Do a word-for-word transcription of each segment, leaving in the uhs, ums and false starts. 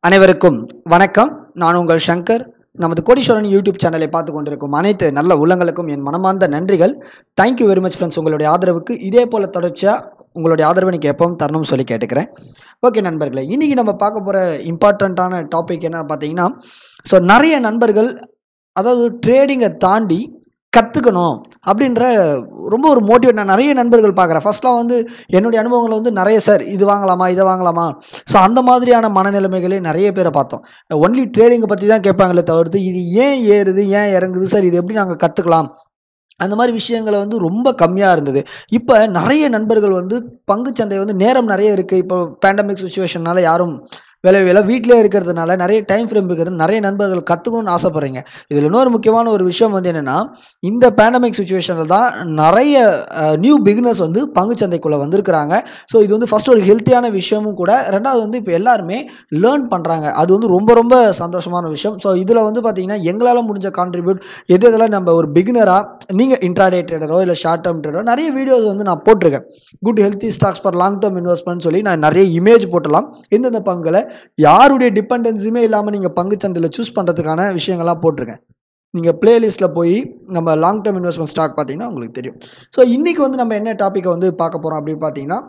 அனைவருக்கும் வணக்கம். நான் உங்கள் ஷங்கர். நமது கோடீஸ்வரன் யூடியூப் சேனலை பார்த்து கொண்டிருக்கும் அனைத்து நல்ல உள்ளங்களுக்கும் என் மனமார்ந்த நன்றிகள். Thank you very much friends. உங்களுடைய ஆதரவுக்கு இதே போல் தொடர்ச்சியாக உங்களுடைய ஆதரவு எனக்கு எப்பவும் தரணும்னு சொல்லி கேட்டுக்கிறேன். ஓகே நண்பர்களே, இன்றைக்கி நம்ம பார்க்க போகிற இம்பார்ட்டண்ட்டான டாபிக் என்ன பார்த்தீங்கன்னா, ஸோ நிறைய நண்பர்கள் அதாவது ட்ரேடிங்கை தாண்டி கற்றுக்கணும் அப்படின்ற ரொம்ப ஒரு மோட்டிவேட் நான் நிறைய நண்பர்கள் பார்க்குறேன். ஃபர்ஸ்ட்லாம் வந்து என்னுடைய அனுபவங்கள் வந்து நிறைய சார் இது வாங்கலாமா இதை வாங்கலாமா, ஸோ அந்த மாதிரியான மனநிலைமைகளே நிறைய பேரை பார்த்தோம். ஒன்லி ட்ரேடிங்கை பற்றி தான் கேட்பாங்களே தவிர்த்து இது ஏன் ஏறுது ஏன் இறங்குது சார், இது எப்படி நாங்கள் கற்றுக்கலாம், அந்த மாதிரி விஷயங்களை வந்து ரொம்ப கம்மியாக இருந்தது. இப்போ நிறைய நண்பர்கள் வந்து பங்குச்சந்தை வந்து நேரம் நிறைய இருக்குது. இப்போ பேண்டமிக் சுச்சுவேஷனால யாரும் வேலை வேலை வீட்டிலே இருக்கிறதுனால நிறைய டைம் ஃப்ரேம் இருக்கிறது, நிறைய நண்பர்கள் கற்றுக்கணும்னு ஆசைப்பட்றீங்க. இதில் இன்னொரு முக்கியமான ஒரு விஷயம் வந்து என்னென்னா, இந்த பேண்டமிக் சுச்சுவேஷனில் தான் நிறைய நியூ பிகினர்ஸ் வந்து பங்குச்சந்தைக்குள்ளே வந்திருக்கிறாங்க. ஸோ இது வந்து ஃபஸ்ட் ஒரு ஹெல்த்தியான விஷயமும் கூட. ரெண்டாவது வந்து இப்போ எல்லாருமே லேர்ன் பண்ணுறாங்க. அது வந்து ரொம்ப ரொம்ப சந்தோஷமான விஷயம். ஸோ இதில் வந்து பார்த்தீங்கன்னா எங்களால் முடிஞ்ச கான்ட்ரிபியூட் எது இதெல்லாம் நம்ம ஒரு பிகினராக நீங்கள் இன்ட்ராடே ட்ரேடரோ இல்லை ஷார்ட் டேர்ம் ட்ரேடரோ நிறைய வீடியோஸ் வந்து நான் போட்டிருக்கேன். Good healthy stocks for long term investment சொல்லி நான் நிறைய இமேஜ் போட்டலாம். எந்தெந்த பங்குகளை யாருடைய டிபெண்டன்ஸுமே இல்லாமல் நீங்கள் பங்குச்சந்தையில் சூஸ் பண்ணுறதுக்கான விஷயங்கள்லாம் போட்டிருக்கேன். நீங்கள் பிளேலிஸ்ட்டில் போய் நம்ம லாங் டேர்ம் இன்வெஸ்ட்மெண்ட் ஸ்டாக் பார்த்தீங்கன்னா உங்களுக்கு தெரியும். ஸோ இன்றைக்கி வந்து நம்ம என்ன டாப்பிக்கை வந்து பார்க்க போகிறோம் அப்படின்னு பார்த்தீங்கன்னா,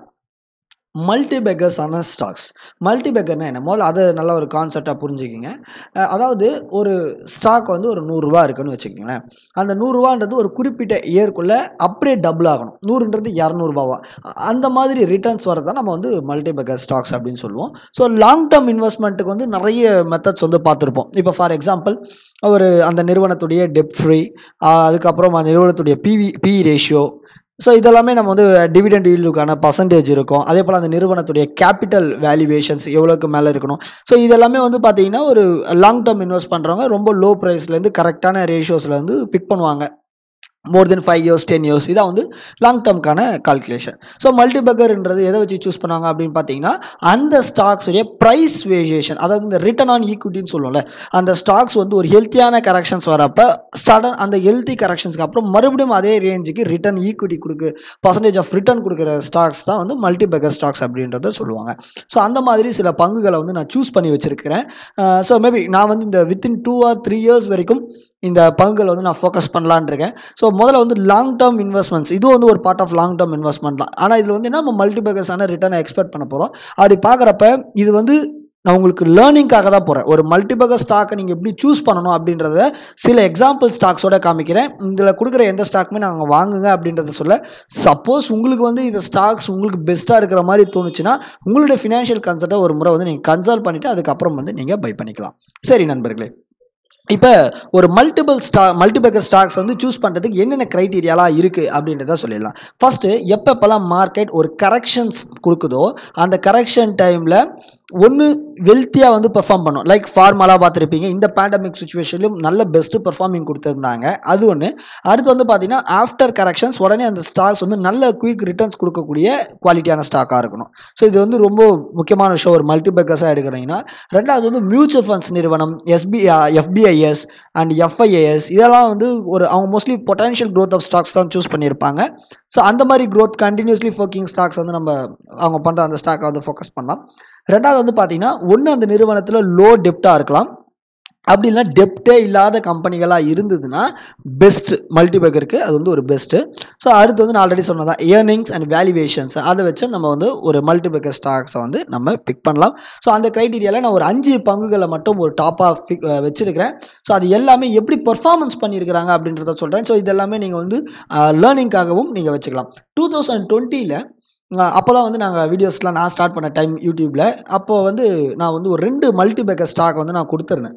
மல்டிபேக்கர்ஸான ஸ்டாக்ஸ். மல்டிபேக்கர்னா என்ன, முதல்ல அதை நல்ல ஒரு கான்செப்டாக புரிஞ்சுக்கிங்க. அதாவது ஒரு ஸ்டாக் வந்து ஒரு நூறுரூவா இருக்குன்னு வச்சுக்கோங்களேன். அந்த நூறுரூவான்றது ஒரு குறிப்பிட்ட இயர்க்குள்ளே அப்படியே டபுள் ஆகணும். நூறுன்றது இரநூறுபாவா அந்த மாதிரி ரிட்டர்ன்ஸ் வரதான் நம்ம வந்து மல்டிபேக்கர் ஸ்டாக்ஸ் அப்படின்னு சொல்லுவோம். ஸோ லாங் டேர்ம் இன்வெஸ்ட்மெண்ட்டுக்கு வந்து நிறைய மெத்தட்ஸ் வந்து பார்த்துருப்போம். இப்போ ஃபார் எக்ஸாம்பிள் ஒரு அந்த நிறுவனத்துடைய டெப்ட் ஃப்ரீ, அதுக்கப்புறம் அந்த நிறுவனத்துடைய பிவி பிஇ ரேஷியோ, ஸோ இதெல்லாமே நம்ம வந்து டிவிடெண்ட் ஈல்டுக்கான பர்சன்டேஜ் இருக்கும். அதே போல் அந்த நிறுவனத்துடைய கேபிட்டல் வேல்யூவேஷன்ஸ் எவ்வளோக்கு மேலே இருக்கணும். ஸோ இதெல்லாமே வந்து பார்த்தீங்கன்னா ஒரு லாங் டேர்ம் இன்வெஸ்ட் பண்ணுறவங்க ரொம்ப லோ ப்ரைஸ்லேருந்து கரெக்டான ரேஷியோஸில் வந்து பிக் பண்ணுவாங்க. More than five years ten years இதான் வந்து லாங் டேர்ம்க்கான கால்குலேஷன். ஸோ மல்டிபேக்கர்ன்றது எதை வச்சு சூஸ் பண்ணுவாங்க அப்படின்னு பார்த்தீங்கன்னா, அந்த ஸ்டாக்ஸுடைய ப்ரைஸ் வேரியேஷன், அதாவது இந்த ரிட்டர்ன் ஆன் ஈக்விட்டின்னு சொல்லுவோம்ல, அந்த ஸ்டாக்ஸ் வந்து ஒரு ஹெல்த்தியான கரெக்ஷன்ஸ் வரப்போ சடன் அந்த ஹெல்த்தி கரெக்ஷன்ஸ்க்கு அப்புறம் மறுபடியும் அதே ரேஞ்சுக்கு ரிட்டர்ன் ஈக்விட்டி கொடுக்கு பர்சன்டேஜ் ஆஃப் ரிட்டர்ன் கொடுக்குற ஸ்டாக்ஸ் தான் வந்து மல்டிபேக்கர் ஸ்டாக்ஸ் அப்படின்றத சொல்லுவாங்க. ஸோ அந்த மாதிரி சில பங்குகளை வந்து நான் சூஸ் பண்ணி வச்சுருக்கிறேன். ஸோ மேபி நான் வந்து இந்த within two or three years வரைக்கும் இந்த பங்குகளை வந்து நான் ஃபோக்கஸ் பண்ணலான்னு இருக்கேன். ஸோ முதல்ல வந்து லாங் டேர்ம் இன்வெஸ்ட்மெண்ட்ஸ், இது வந்து ஒரு part of long term investment தான். ஆனால் இதில் வந்து என்ன, நம்ம மல்டிபேக்கர்ஸான ரிட்டர்னை எக்ஸ்பெக்ட் பண்ண போகிறோம். அப்படி பார்க்குறப்ப இது வந்து நான் உங்களுக்கு லேர்னிங்காக தான் போகிறேன். ஒரு மல்டிபேக்கர் ஸ்டாக்கை நீங்கள் எப்படி சூஸ் பண்ணணும் அப்படின்றத சில எக்ஸாம்பிள் ஸ்டாக்ஸோட காமிக்கிறேன். இதில் கொடுக்குற எந்த ஸ்டாக்குமே நாங்கள் வாங்குங்க அப்படின்றத சொல்ல. சப்போஸ் உங்களுக்கு வந்து இந்த ஸ்டாக்ஸ் உங்களுக்கு பெஸ்ட்டாக இருக்கிற மாதிரி தோணுச்சுன்னா உங்களுடைய ஃபினான்ஷியல் கன்சல்ட்டை ஒரு முறை வந்து நீங்கள் கன்சல்ட் பண்ணிவிட்டு அதுக்கப்புறம் வந்து நீங்கள் பை பண்ணிக்கலாம். சரி நண்பர்களே, இப்போ ஒரு மல்டிபிள் ஸ்டா மல்டிபேக்கர் ஸ்டாக்ஸ் வந்து சூஸ் பண்ணுறதுக்கு என்னென்ன க்ரைட்டீரியாலாம் இருக்குது அப்படின்றத சொல்லிடலாம். ஃபஸ்ட்டு, எப்பப்பெல்லாம் மார்க்கெட் ஒரு கரெக்ஷன்ஸ் கொடுக்குதோ அந்த கரெக்ஷன் டைமில் ஒன்று வெல்த்தியாக வந்து பெர்ஃபார்ம் பண்ணும். லைக் ஃபார்மலாக பார்த்துருப்பீங்க, இந்த பேண்டமிக் சுச்சுவேஷன்லையும் நல்ல பெஸ்ட்டு பெர்ஃபார்மிங் கொடுத்துருந்தாங்க. அது ஒன்று. அடுத்து வந்து பார்த்தீங்கன்னா ஆஃப்டர் கரெக்ஷன்ஸ் உடனே அந்த ஸ்டாக்ஸ் வந்து நல்ல குயிக் ரிட்டர்ன்ஸ் கொடுக்கக்கூடிய குவாலிட்டியான ஸ்டாக்காக இருக்கணும். ஸோ இது வந்து ரொம்ப முக்கியமான விஷயம் ஒரு மல்டிபேக்கர்ஸாக எடுக்கிறீங்கன்னா. ரெண்டாவது வந்து மியூச்சுவல் ஃபண்ட்ஸ் நிறுவனம், எஸ்பி எஃபிஐஎஸ் அண்ட் எஃப்ஐஏஎஸ், இதெல்லாம் வந்து ஒரு அவங்க mostly potential growth of stocks தான் சூஸ் பண்ணியிருப்பாங்க. ஸோ அந்த மாதிரி க்ரோத் கண்டினியூஸ்லி ஃபோக்கிங் ஸ்டாக்ஸ் வந்து நம்ம அவங்க பண்ணுற அந்த ஸ்டாக்கை வந்து ஃபோக்கஸ் பண்ணலாம். ரெண்டாவது வந்து பார்த்தீங்கன்னா, ஒன்று அந்த நிறுவனத்தில் லோ டெப்டாக இருக்கலாம், அப்படி இல்லைனா டெப்டே இல்லாத கம்பெனிகளாக இருந்ததுன்னா பெஸ்ட்டு மல்டிபேக்கருக்கு அது வந்து ஒரு பெஸ்ட்டு. ஸோ அடுத்து வந்து நான் ஆல்ரெடி சொன்னதான் ஏர்னிங்ஸ் அண்ட் வேல்யூவேஷன்ஸ், அதை வச்சு நம்ம வந்து ஒரு மல்டிபேக்கர் ஸ்டாக்ஸை வந்து நம்ம பிக் பண்ணலாம். ஸோ அந்த க்ரைட்டீரியாவில் நான் ஒரு அஞ்சு பங்குகளை மட்டும் ஒரு டாப்பாக பிக் வச்சுருக்கிறேன். ஸோ அது எல்லாமே எப்படி பெர்ஃபார்மன்ஸ் பண்ணியிருக்கிறாங்க அப்படின்றத சொல்கிறேன். ஸோ இது எல்லாமே நீங்கள் வந்து லேர்னிங்காகவும் நீங்கள் வச்சுக்கலாம். டூ தௌசண்ட் டுவெண்ட்டியில் அப்போ தான் வந்து நாங்கள் வீடியோஸ்லாம் நான் ஸ்டார்ட் பண்ண டைம் யூடியூப்பில். அப்போது வந்து நான் வந்து ஒரு ரெண்டு மல்டிபேக்கர் ஸ்டாக் வந்து நான் கொடுத்துருந்தேன்.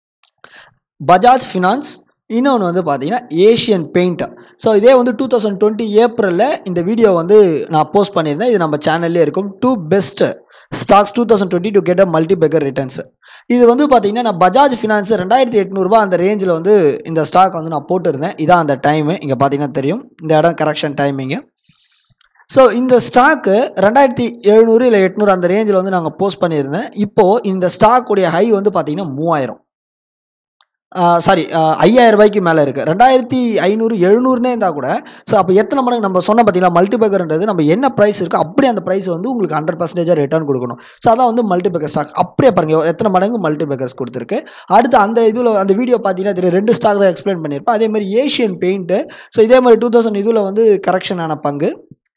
பஜாஜ் ஃபினான்ஸ், இன்னொன்று வந்து பார்த்தீங்கன்னா ஏஷியன் பெயிண்ட். ஸோ இதே வந்து டூ தௌசண்ட் டுவெண்ட்டி ஏப்ரலில் இந்த வீடியோ வந்து நான் போஸ்ட் பண்ணியிருந்தேன். இது நம்ம சேனல்லே இருக்கும். Two best stocks two thousand twenty to get a multibagger returns. இது வந்து பார்த்தீங்கன்னா நான் பஜாஜ் ஃபினான்ஸ் ரெண்டாயிரத்தி எட்நூறுபா அந்த ரேஞ்சில் வந்து இந்த ஸ்டாக் வந்து நான் போட்டிருந்தேன். இதான் அந்த டைமு, இங்கே பார்த்தீங்கன்னா தெரியும் இந்த இடம் கரெக்ஷன் டைமிங்கு. ஸோ இந்த ஸ்டாக்கு ரெண்டாயிரத்தி எழுநூறு இல்லை எட்நூறு அந்த ரேஞ்சில் வந்து நாங்கள் போஸ்ட் பண்ணியிருந்தேன். இப்போது இந்த ஸ்டாக்குடைய ஹை வந்து பார்த்தீங்கன்னா மூவாயிரம். சாரி ஐயாயிரம் ரூபாய்க்கு மேலே இருக்குது. ரெண்டாயிரத்தி ஐநூறு எழுநூறுனே இருந்தால் கூட ஸோ அப்போ எத்தனை மடங்கு நம்ம சொன்ன பார்த்தீங்களா மல்டிபேக்கர்ன்றது நம்ம என்ன ப்ரைஸ் இருக்கோ அப்படியே அந்த ப்ரைஸ் வந்து உங்களுக்கு ஹண்ட்ரட் பர்சன்டேஜாக ரிட்டர்ன் கொடுக்கணும். ஸோ அதான் வந்து மல்டிபேக்கர் ஸ்டாக். அப்படியே பாருங்கள் எத்தனை மடங்கு மல்டிபேக்கர்ஸ் கொடுத்துருக்கு. அடுத்து அந்த இதில் அந்த வீடியோ பார்த்தீங்கன்னா தெரியும், ரெண்டு ஸ்டாக் தான் எக்ஸ்பிளைன் பண்ணியிருப்பேன். அதே மாதிரி ஏஷியன் பெயிண்ட்டு. ஸோ இதே மாதிரி டூ தௌசண்ட் இதில் வந்து கரெக்ஷன் ஆன பங்கு.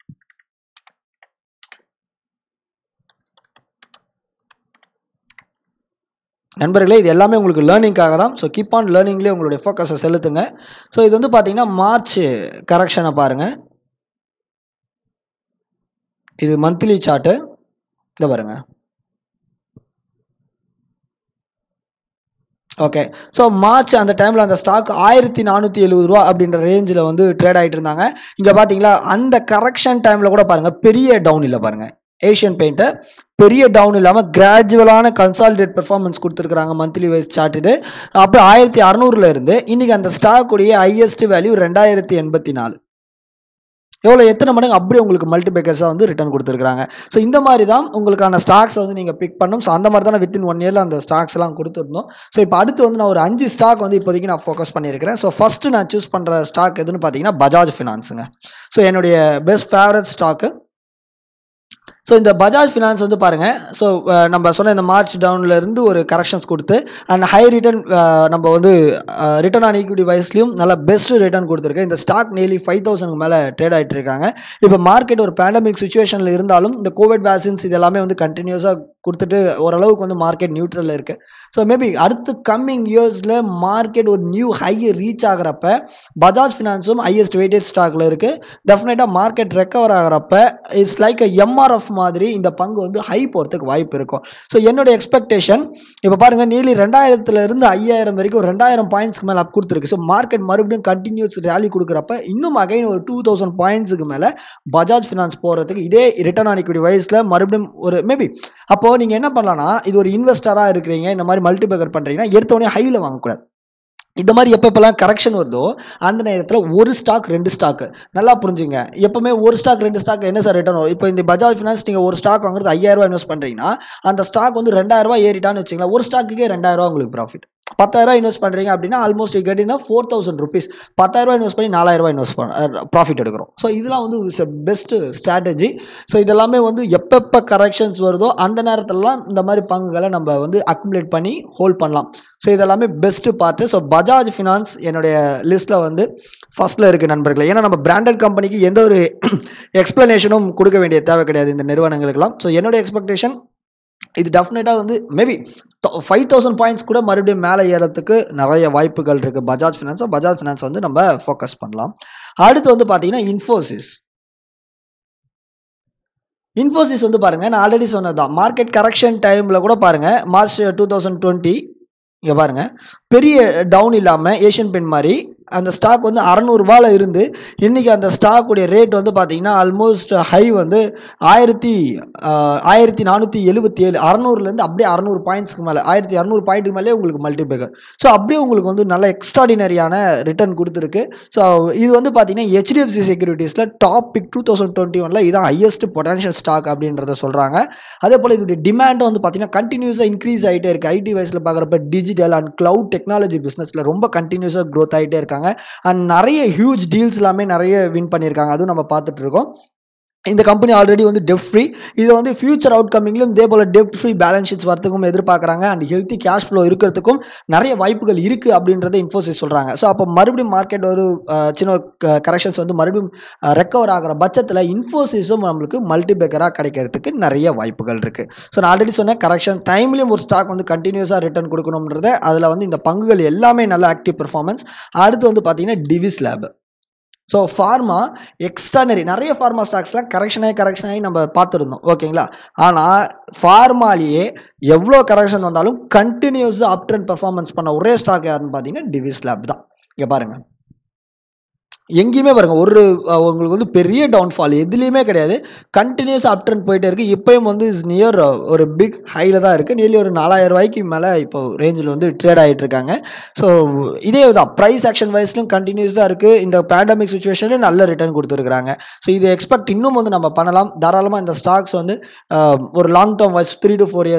நண்பர்களே இது எல்லாமே உங்களுக்கு லேர்னிங்காக தான். ஸோ கீப் ஆன் லேர்னிங்லேயே உங்களுடைய ஃபோக்கஸை செலுத்துங்க. ஸோ இது வந்து பார்த்தீங்கன்னா மார்ச் கரெக்ஷனை பாருங்கள். இது மந்த்லி சார்ட்டு. இதை பாருங்க. ஓகே. ஸோ மார்ச் அந்த டைமில் அந்த ஸ்டாக் ஆயிரத்தி நானூற்றி எழுபது ரூபா அப்படின்ற ரேஞ்சில் வந்து ட்ரேட் ஆகிட்டு இருந்தாங்க. இங்கே பார்த்தீங்களா அந்த கரெக்ஷன் டைமில் கூட பாருங்கள் பெரிய டவுன் இல்லை பாருங்கள். ஏஷியன் பெயிண்ட்டை பெரிய டவுன் இல்லாமல் கிராஜுவலான கன்சாலிடேட் பெர்ஃபார்மன்ஸ் கொடுத்துருக்காங்க மந்த்லி வைஸ் சார்ட். இது அப்புறம் ஆயிரத்தி அறநூறுல இருந்து இன்னைக்கு அந்த ஸ்டாக்குடைய ஹையஸ்ட் வேல்யூ ரெண்டாயிரத்தி எண்பத்தி நாலு. எவ்வளோ எத்தனை மடங்கு அப்படியே உங்களுக்கு மல்டிபேக்கர்ஸாக வந்து ரிட்டர்ன் கொடுத்துருக்காங்க. ஸோ இந்த மாதிரி தான் உங்களுக்கான ஸ்டாக்ஸை வந்து நீங்கள் பிக் பண்ணணும். ஸோ அந்த மாதிரி தான் வித்தின் ஒன் இயரில் அந்த ஸ்டாக்ஸ் எல்லாம் கொடுத்துருந்தோம். ஸோ இப்போ அடுத்து வந்து நான் ஒரு அஞ்சு ஸ்டாக் வந்து இப்போதைக்கு நான் ஃபோக்கஸ் பண்ணியிருக்கிறேன். ஸோ ஃபஸ்ட்டு நான் சூஸ் பண்ணுற ஸ்டாக் எதுன்னு பார்த்தீங்கன்னா பஜாஜ் ஃபினான்ஸுங்க. ஸோ என்னுடைய பெஸ்ட் ஃபேவரட் ஸ்டாக்கு. ஸோ இந்த பஜாஜ் ஃபினான்ஸ் வந்து பாருங்கள். ஸோ நம்ம சொன்ன இந்த மார்ச் டவுனில் இருந்து ஒரு கரெக்ஷன்ஸ் கொடுத்து அண்ட் ஹை ரிட்டர்ன் நம்ம வந்து ரிட்டர்ன் ஆன் ஈக்விட்டி வைஸ்லையும் நல்ல பெஸ்ட்டு ரிட்டர்ன் கொடுத்துருக்கு. இந்த ஸ்டாக் நியர்லி ஃபைவ் தௌசண்ட்க்கு மேலே ட்ரேட் ஆகிட்டு இருக்காங்க. இப்போ மார்க்கெட் ஒரு பேண்டமிக் சுச்சுவேஷனில் இருந்தாலும் இந்த கோவிட் வேக்சின்ஸ் இது எல்லாமே வந்து கண்டினியூஸாக கொடுத்துட்டு ஓரளவுக்கு வந்து மார்க்கெட் நியூட்ரலில் இருக்குது. ஸோ மேபி அடுத்து கம்மிங் இயர்ஸில் மார்க்கெட் ஒரு நியூ ஹை ரீச் ஆகிறப்ப பஜாஜ் ஃபினான்ஸும் ஹையஸ்ட் வெயிட்டேஜ் ஸ்டாக்கில் இருக்குது. டெஃபினட்டாக மார்க்கெட் ரெக்கவர் ஆகிறப்ப இட்ஸ் லைக் அ எம்ஆர்எஃப் மாதிரி இந்த பங்கு வந்து ஹை போகிறதுக்கு வாய்ப்பு இருக்கும். ஸோ என்னோட எக்ஸ்பெக்டேஷன் இப்போ பாருங்கள் நீலி ரெண்டாயிரத்துல இருந்து ஐயாயிரம் வரைக்கும் ரெண்டாயிரம் பாயிண்ட்ஸ்க்கு மேலே அப் கொடுத்துருக்கு. ஸோ மார்க்கெட் மறுபடியும் கண்டினியூஸ் ரேலி கொடுக்குறப்ப இன்னும் அகைன் ஒரு டூ தௌசண்ட் பாயிண்ட்ஸுக்கு மேலே பஜாஜ் ஃபினான்ஸ் போகிறதுக்கு இதே ரிட்டர்ன் ஆன் ஈக்விட்டி வைஸில் மறுபடியும் ஒரு மேபி அப்போ நீங்கள் என்ன பண்ணலாம்னா இது ஒரு இன்வெஸ்டராக இருக்கிறீங்க, இந்த மாதிரி மல்டிபேக்கர் பண்ணுறீங்கன்னா எடுத்தோடனே ஹையில் வாங்கக்கூடாது. இந்த மாதிரி எப்போ எப்போல்லாம் கரெக்ஷன் வருதோ அந்த நேரத்தில் ஒரு ஸ்டாக் ரெண்டு ஸ்டாக்கு நல்லா புரிஞ்சுங்க. எப்பவுமே ஒரு ஸ்டாக் ரெண்டு ஸ்டாக் என்ன சார் ரிட்டர்ன் வரும்? இப்போ இந்த பஜாஜ் ஃபினான்ஸ் நீங்கள் ஒரு ஸ்டாக் வாங்குறது ஐயாயிரம் ரூபாய் இன்வெஸ்ட் பண்ணுறீங்கன்னா அந்த ஸ்டாக் வந்து ரெண்டாயிரம் ரூபாய் ஏறிட்டான்னு வச்சுங்களா, ஒரு ஸ்டாக்குக்கே ரெண்டாயிரம் ரூபாய் உங்களுக்கு ப்ராஃபிட். பத்தாயிரம் இன்வெஸ்ட் பண்ணுறீங்க அப்படின்னா ஆல்மோஸ்ட் கேட்டிங்கன்னா ஃபோர் தௌசண்ட் ருபீஸ். பத்தாயிரம் ரூபாய் இன்வெஸ்ட் பண்ணி நாலாயிரம் ரூபாய் இன்வெஸ்ட் பண்ண ப்ராஃபிட் எடுக்கிறோம். ஸோ இதெல்லாம் வந்து it's a best strategy. So இதெல்லாமே வந்து எப்பப்போ கரெக்ஷன்ஸ் வருதோ அந்த நேரத்திலலாம் இந்த மாதிரி பங்குகளை நம்ம வந்து அக்குமுலேட் பண்ணி ஹோல்ட் பண்ணலாம். ஸோ இதெல்லாமே best part. So Bajaj finance என்னுடைய லிஸ்ட்டில் வந்து ஃபஸ்ட்டில் இருக்குது நண்பர்களே. ஏன்னா நம்ம பிராண்டட் கம்பெனிக்கு எந்த ஒரு எக்ஸ்ப்ளனேஷனும் கொடுக்க வேண்டிய தேவை கிடையாது இந்த நிறுவனங்களுக்கெல்லாம். ஸோ என்னுடைய எக்ஸ்பெக்டேஷன் இது டெஃபினட்டாக வந்து மேபி ஃபைவ் தௌசண்ட் பாயிண்ட்ஸ் கூட மறுபடியும் மேலே ஏறத்துக்கு நிறைய வாய்ப்புகள் இருக்குது பஜாஜ் ஃபினான்ஸை. பஜாஜ் ஃபினான்ஸ் வந்து நம்ம ஃபோக்கஸ் பண்ணலாம். அடுத்து வந்து பார்த்தீங்கன்னா இன்ஃபோசிஸ். இன்ஃபோசிஸ் வந்து பாருங்கள் நான் ஆல்ரெடி சொன்னது தான். மார்க்கெட் கரெக்ஷன் டைமில் கூட பாருங்கள் மார்ச் டூ தௌசண்ட் டுவெண்ட்டி இங்கே பாருங்கள் பெரிய டவுன் இல்லாமல் ஏஷியன் பெயிண்ட் மாதிரி அந்த ஸ்டாக் வந்து அறநூறுபாவில் இருந்து இன்றைக்கி அந்த ஸ்டாக்குடைய ரேட் வந்து பார்த்தீங்கன்னா ஆல்மோஸ்ட் ஹை வந்து ஆயிரத்தி ஆயிரத்தி நானூற்றி எழுபத்தி ஏழு அறநூறுலேருந்து அப்படியே அறநூறு பாயிண்ட்ஸ்க்கு மேலே ஆயிரத்தி அறநூறு பாயிண்ட்டுக்கு மேலே உங்களுக்கு மல்டிபேக்கர். ஸோ அப்படியே உங்களுக்கு வந்து நல்ல எக்ஸ்ட்ராடினரியான ரிட்டர்ன் கொடுத்துருக்கு. ஸோ இது வந்து பார்த்தீங்கன்னா ஹெச்டிஎஃப்சி செக்யூரிட்டிஸில் top pick two thousand twenty ஒனில் இதான் ஹையஸ்ட் பொட்டன்ஷியல் ஸ்டாக் அப்படின்றத சொல்கிறாங்க. அதே போல் இதோடைய டிமாண்டும் வந்து பார்த்தீங்கன்னா கண்டினியூஸாக இன்க்ரீஸ் ஆகிட்டே இருக்குது. ஐடி வைஸில் பார்க்குறப்ப டிஜிட்டல் அண்ட் க்ளவுட் டெக்னாலஜி பிஸ்னஸில் ரொம்ப கண்டினியூஸாக க்ரோத் ஆகிட்டே இருக்காங்க. அண்ட் நிறைய ஹியூஜ் டீல்ஸ் எல்லாமே நிறைய வின் பண்ணியிருக்காங்க. அதுவும் நம்ம பார்த்துட்டு இருக்கோம். இந்த கம்பெனி ஆல்ரெடி வந்து டெப்ட் ஃப்ரீ. இது வந்து ஃபியூச்சர் அவுட் கமிங்லும் இதே போல் டெப்ட் ஃப்ரீ பேலன்ஸ் ஷீட்ஸ் வரத்துக்கும் எதிர்பார்க்குறாங்க. அண்ட் ஹெல்த்தி கேஷ் ஃப்ளோ இருக்கிறதுக்கும் நிறைய வாய்ப்புகள் இருக்குது அப்படின்றத இன்ஃபோசிஸ் சொல்கிறாங்க. ஸோ அப்போ மறுபடியும் மார்க்கெட் ஒரு சின்ன கரெக்ஷன்ஸ் வந்து மறுபடியும் ரெக்கவர் ஆகிற பட்சத்தில் இன்ஃபோசிஸும் நம்மளுக்கு மல்டிபேக்கராக கிடைக்கிறதுக்கு நிறைய வாய்ப்புகள் இருக்குது. ஸோ நான் ஆல்ரெடி சொன்னேன் கரெக்ஷன் டைம்லேயும் ஒரு ஸ்டாக் வந்து கண்டினியூஸாக ரிட்டர்ன் கொடுக்கணுன்றத அதில் வந்து இந்த பங்குகள் எல்லாமே நல்ல ஆக்டிவ் பெர்ஃபார்மன்ஸ். அடுத்து வந்து பார்த்தீங்கன்னா Divi's lab. So pharma extraordinary நிறைய ஃபார்மா ஸ்டாக்ஸ்லாம் கரெக்ஷனாகி கரெக்ஷனாகி நம்ம பார்த்துருந்தோம் ஓகேங்களா. ஆனால் ஃபார்மாலேயே எவ்வளோ கரெக்ஷன் வந்தாலும் கண்டினியூஸாக அப் ட்ரெண்ட் பெர்ஃபார்மன்ஸ் பண்ண ஒரே ஸ்டாக் யாருன்னு பார்த்தீங்கன்னா டிவிஸ் லேப் தான். இங்கே பாருங்கள் எங்கேயுமே பாருங்கள் ஒரு உங்களுக்கு வந்து பெரிய டவுன்ஃபால் எதுலேயுமே கிடையாது. கண்டினியூஸ் அப் ட்ரெண்ட் போயிட்டே இருக்குது. இப்போயும் வந்து இஸ் நியர் ஒரு பிக் ஹையில் தான் இருக்குது. நியர்லி ஒரு நாலாயிரம் ரூபாய்க்கு மேலே இப்போ ரேஞ்சில் வந்து ட்ரேட் ஆகிட்டு இருக்காங்க. ஸோ இதே தான் ப்ரைஸ் ஆக்ஷன் வைஸ்லும் கண்டினியூஸ் தான் இருக்குது. இந்த பேண்டமிக் சுச்சுவேஷன்லேயும் நல்ல ரிட்டர்ன் கொடுத்துருக்காங்க. ஸோ இதை எக்ஸ்பெக்ட் இன்னும் வந்து நம்ம பண்ணலாம் தாராளமாக. இந்த ஸ்டாக்ஸ் வந்து ஒரு long term wise three to four இயர்ஸில்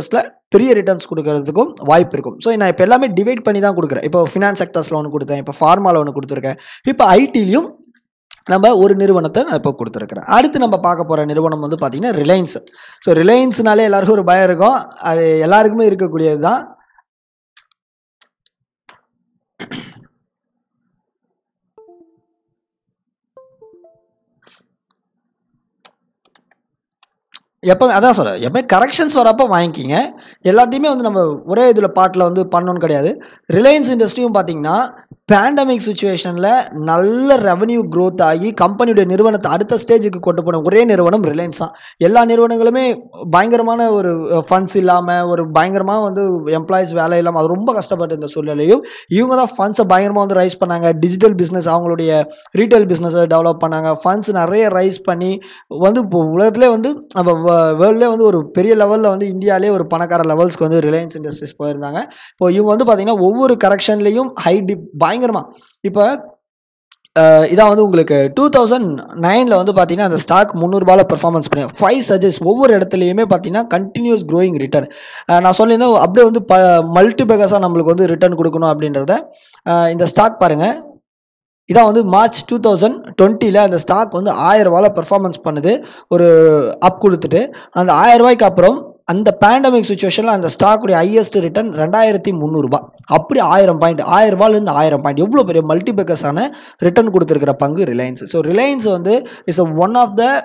பெரிய ரிட்டர்ன்ஸ் கொடுக்கறதுக்கும் வாய்ப்பு இருக்கும். ஸோ நான் இப்போ எல்லாமே டிவைட் பண்ணி தான் கொடுக்குறேன். இப்போ ஃபினான்ஸ் செக்டர்ஸில் ஒன்று கொடுத்தேன், இப்போ ஃபார்மாவில் ஒன்று கொடுத்துருக்கேன், இப்போ ஐடிலையும் நம்ம ஒரு நிறுவனத்தை நான் இப்போ கொடுத்துருக்குறேன். அடுத்து நம்ம பார்க்க போகிற நிறுவனம் வந்து பார்த்தீங்கன்னா ரிலையன்ஸ். ஸோ ரிலையன்ஸ்னாலே எல்லாருக்கும் ஒரு பயம் இருக்கும், அது எல்லாருக்குமே இருக்கக்கூடியது தான். எப்போ அதான் சொல்கிறேன், எப்போயும் கரெக்ஷன்ஸ் வரப்போ வாங்கிக்கிங்க. எல்லாத்தையுமே வந்து நம்ம ஒரே இதில் பாட்டில் வந்து பண்ணணும்னு கிடையாது. ரிலையன்ஸ் இண்டஸ்ட்ரியும் பார்த்தீங்கன்னா பேண்டமிக் சுச்சுவேஷனில் நல்ல ரெவன்யூ க்ரோத் ஆகி கம்பெனியுடைய நிறுவனத்தை அடுத்த ஸ்டேஜுக்கு கொண்டு போன ஒரே நிறுவனம் ரிலையன்ஸ் தான். எல்லா நிறுவனங்களுமே பயங்கரமான ஒரு ஃபண்ட்ஸ் இல்லாமல், ஒரு பயங்கரமாக வந்து எம்ப்ளாயிஸ் வேலை இல்லாமல் அது ரொம்ப கஷ்டப்பட்ட இந்த சூழ்நிலையும் இவங்க தான் ஃபண்ட்ஸை பயங்கரமாக வந்து ரைஸ் பண்ணாங்க. டிஜிட்டல் பிஸ்னஸ், அவங்களுடைய ரீட்டைல் பிஸ்னஸை டெவலப் பண்ணாங்க. ஃபண்ட்ஸ் நிறைய ரைஸ் பண்ணி வந்து இப்போ உலகத்திலே வந்து நம்ம வேர்ல்ட்லேயே வந்து ஒரு பெரிய லெவலில் வந்து இந்தியாவிலே ஒரு பணக்கார லெவல்ஸ்க்கு வந்து ரிலையன்ஸ் இண்டஸ்ட்ரீஸ் போயிருந்தாங்க. இப்போ இவங்க வந்து பார்த்தீங்கன்னா ஒவ்வொரு கரெக்ஷன்லேயும் ஹை டிப் பயங்கரமா இப்போ இதான் வந்து உங்களுக்கு டூ தௌசண்ட் நைனில் வந்து பார்த்தீங்கன்னா அந்த ஸ்டாக் முந்நூறுபால பெர்ஃபார்மன்ஸ் பண்ணி ஃபைவ் சஜஸ் ஒவ்வொரு இடத்துலையுமே பார்த்தீங்கன்னா கண்டினியூஸ் க்ரோயிங் ரிட்டர்ன். நான் சொல்லியிருந்தேன் அப்படியே வந்து ப மல்டிபேகர்ஸாக நம்மளுக்கு வந்து ரிட்டர்ன் கொடுக்கணும் அப்படின்றத. இந்த ஸ்டாக் பாருங்கள், இதான் வந்து மார்ச் டூ தௌசண்ட் டுவெண்ட்டியில் அந்த ஸ்டாக் வந்து ஆயிரம் ரூபாயில் பெர்ஃபார்மன்ஸ் பண்ணுது, ஒரு அப் கொடுத்துட்டு. அந்த ஆயிரம் ரூபாய்க்கு அப்புறம் அந்த பேண்டமிக் சுச்சுவேஷனில் அந்த ஸ்டாக்குடைய ஹையஸ்ட் ரிட்டர்ன் ரெண்டாயிரத்தி முந்நூறுபா. அப்படி ஆயிரம் பாயிண்ட் ஆயிரம் ரூபாயிலேருந்து ஆயிரம் பாயிண்ட் எவ்வளோ பெரிய மல்டிபேக்கர்ஸான ரிட்டர்ன் கொடுத்துருக்கிற பங்கு ரிலையன்ஸ். ஸோ ரிலையன்ஸ் வந்து is a one of the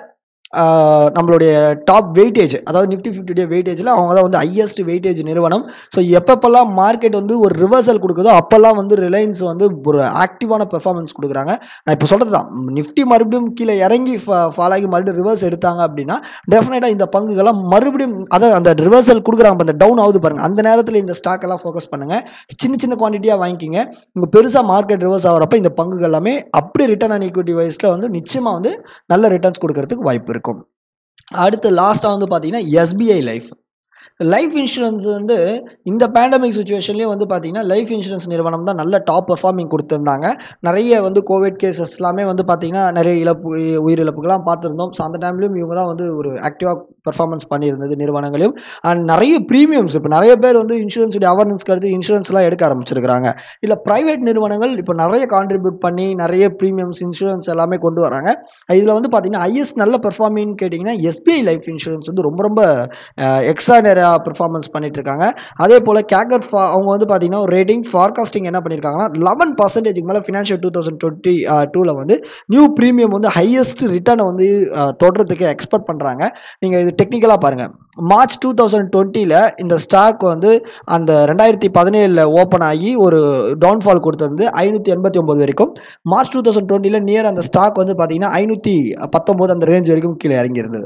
நம்மளுடைய டாப் வெயிட்டேஜ், அதாவது நிஃப்டி ஃபிஃப்டியுடைய வெயிட்டேஜில் அவங்க தான் வந்து ஹையஸ்ட் வெயிட்டேஜ் நிறுவனம். ஸோ எப்பப்பெல்லாம் மார்க்கெட் வந்து ஒரு ரிவர்சல் கொடுக்குதோ அப்போல்லாம் வந்து ரிலையன்ஸ் வந்து ஒரு ஆக்டிவான பெர்ஃபார்மன்ஸ் கொடுக்குறாங்க. நான் இப்போ சொல்கிறது தான், நிஃப்டி மறுபடியும் கீழே இறங்கி ஃபால் ஆகி மறுபடியும் ரிவர்ஸ் எடுத்தாங்க அப்படின்னா டெஃபினட்டாக இந்த பங்குகள்லாம் மறுபடியும் அதாவது அந்த ரிவர்சல் கொடுக்குறாங்க, அந்த டவுன் ஆகுது பாருங்கள், அந்த நேரத்தில் இந்த ஸ்டாக் எல்லாம் ஃபோக்கஸ் பண்ணுங்கள். சின்ன சின்ன குவான்டிட்டியாக வாங்கிக்கிங்க. இங்கே பெருசாக மார்க்கெட் ரிவர்ஸ் ஆகிறப்ப இந்த பங்குகள் எல்லாமே அப்படியே ரிட்டர்ன் ஆன் ஈக்விட்டி வைஸில் வந்து நிச்சயமாக வந்து நல்ல ரிட்டர்ன்ஸ் கொடுக்கறதுக்கு வாய்ப்பு இருக்கும். அடுத்து லாஸ்ட்டாக வந்து பார்த்தீங்கன்னா எஸ்பிஐ லைஃப். லைஃப் இன்சூரன்ஸ் வந்து இந்த பேண்டமிக் சுச்சுவேஷன்லேயும் வந்து பார்த்தீங்கன்னா லைஃப் இன்சூரன்ஸ் நிறுவனம் தான் நல்ல டாப் பர்ஃபார்மிங் கொடுத்துருந்தாங்க. நிறைய வந்து கோவிட் கேசஸ் எல்லாமே வந்து பார்த்தீங்கன்னா நிறைய இழப்பு உயிரிழப்புகள்லாம் பார்த்துருந்தோம். ஸோ அந்த டைம்லையும் இவங்க தான் வந்து ஒரு ஆக்டிவாக பர்ஃபார்மன்ஸ் பண்ணியிருந்தது நிறுவனங்களையும். அண்ட் நிறைய ப்ரீமியம்ஸ் இப்போ நிறைய பேர் வந்து இன்சூரன்ஸுடைய அவேர்னஸ் கருத்து இன்சூரன்ஸ்லாம் எடுக்க ஆரம்பிச்சிருக்கிறாங்க. இல்லை ப்ரைவேட் நிறுவனங்கள் இப்போ நிறைய கான்ட்ரிபியூட் பண்ணி நிறைய ப்ரீமியம்ஸ் இன்சூரன்ஸ் எல்லாமே கொண்டு வராங்க. இதில் வந்து பார்த்தீங்கன்னா ஹையஸ்ட் நல்ல பர்ஃபார்மிங்னு கேட்டிங்கன்னா எஸ்பிஐ லைஃப் இன்சூரன்ஸ் வந்து ரொம்ப ரொம்ப எக்ஸ்ட்ரா நிறையா பெர்ஃபார்மன்ஸ் பண்ணிட்டு இருக்காங்க. அதே போல் கேக்கர் அவங்க வந்து பார்த்தீங்கன்னா ஒரு ரேட்டிங் ஃபார்காஸ்டிங் என்ன பண்ணியிருக்காங்கன்னா லெவன் பர்சன்டேஜுக்கு மேலே ஃபினான்ஷியல் டூ தௌசண்ட் டுவெண்ட்டி டூவில் வந்து நியூ ப்ரீமியம் வந்து ஹையஸ்ட் ரிட்டர்னை வந்து தொடர்றதுக்கு எக்ஸ்பெக்ட் பண்ணுறாங்க. நீங்கள் இது டெக்னிக்கலாக பாருங்கள், மார்ச் டூ தௌசண்ட் டுவெண்ட்டியில் இந்த ஸ்டாக் வந்து அந்த ரெண்டாயிரத்தி பதினேழில் ஓப்பன் ஆகி ஒரு டவுன்ஃபால் கொடுத்தது ஐநூற்றி எண்பத்தி ஒம்பது வரைக்கும். மார்ச் டூ தௌசண்ட் டுவெண்ட்டியில் நியர் அந்த ஸ்டாக் வந்து பார்த்தீங்கன்னா ஐநூற்றி பத்தொம்போது அந்த ரேஞ்ச் வரைக்கும் கீழே இறங்கி இருந்தது.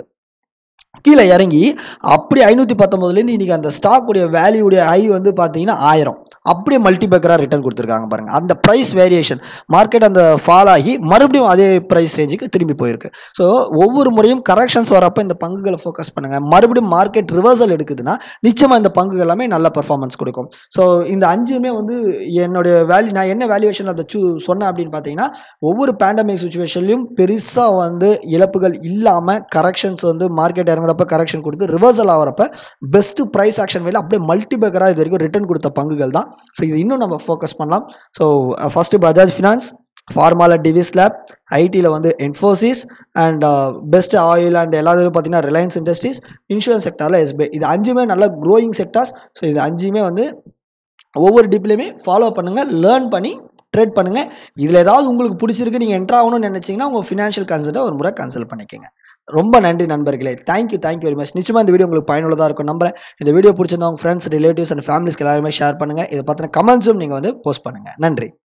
கீழே இறங்கி அப்படி ஐநூற்றி பத்தொம்போதுலேருந்து இன்றைக்கி அந்த ஸ்டாக்குடைய வேல்யூடைய ஐ வந்து பார்த்தீங்கன்னா ஆயிரம் அப்படியே மல்டிபேக்கராக ரிட்டர்ன் கொடுத்துருக்காங்க பாருங்கள். அந்த ப்ரைஸ் வேரியேஷன் மார்க்கெட் அந்த ஃபால் ஆகி மறுபடியும் அதே ப்ரைஸ் ரேஞ்சுக்கு திரும்பி போயிருக்கு. ஸோ ஒவ்வொரு முறையும் கரெக்ஷன்ஸ் வரப்போ இந்த பங்குகளை ஃபோக்கஸ் பண்ணுங்கள். மறுபடியும் மார்க்கெட் ரிவர்சல் எடுக்குதுன்னா நிச்சயமாக இந்த பங்குகள் எல்லாமே நல்ல பர்ஃபார்மன்ஸ் கொடுக்கும். ஸோ இந்த அஞ்சுமே வந்து என்னுடைய வேல்யூ நான் என்ன வேல்யூவேஷன் அதை சூ சொன்னேன் அப்படின்னு பார்த்தீங்கன்னா ஒவ்வொரு பேண்டமிக் சுச்சுவேஷன்லையும் பெருசாக வந்து இழப்புகள் இல்லாமல் கரெக்ஷன்ஸ் வந்து மார்க்கெட் இறங்குறப்ப கரெக்ஷன் கொடுத்து ரிவர்சல் ஆகிறப்ப பெஸ்ட்டு ப்ரைஸ் ஆக்ஷன் வேலை அப்படியே மல்டிபேக்கராக இது வரைக்கும் ரிட்டர்ன் கொடுத்த பங்குகள் தான். ஸோ இது இன்னும் நம்ம ஃபோக்கஸ் பண்ணலாம். ஸோ ஃபஸ்ட்டு பஜாஜ் ஃபினான்ஸ், ஃபார்மாவில் டிவிஸ் லேப், ஐடியில் வந்து Infosys and best oil and எல்லாத்துலையும் பார்த்தீங்கன்னா ரிலையன்ஸ் இண்டஸ்ட்ரீஸ், இன்சூரன்ஸ் செக்டாரில் எஸ்பிஐ. இது அஞ்சுமே நல்ல க்ரோயிங் செக்டார்ஸ். ஸோ இது அஞ்சுமே வந்து ஒவ்வொரு டிப்லையுமே ஃபாலோ பண்ணுங்கள், லேர்ன் பண்ணி ட்ரேட் பண்ணுங்கள். இதில் ஏதாவது உங்களுக்கு பிடிச்சிருக்கு, நீங்கள் என்ட்ரு ஆகணும்னு நினச்சிங்கன்னா உங்கள் ஃபினான்ஷியல் கன்சல்ட்டை ஒரு முறை கன்சல்ட் பண்ணிக்கோங்க. ரொம்ப நன்றி நண்பர்களே. Thank you thank you very much. நிச்சயமாக இந்த வீடியோ உங்களுக்கு பயனுள்ளதாக இருக்கும் நம்புறேன். இந்த வீடியோ பிடிச்சிருந்தா உங்கள் ஃப்ரெண்ட்ஸ், ரிலேட்டிவ்ஸ் அண்ட் ஃபேமிலிஸ்க்கு எல்லாருமே ஷேர் பண்ணுங்கள். இதை பற்றின கமெண்ட்ஸும் நீங்கள் வந்து போஸ்ட் பண்ணுங்கள். நன்றி.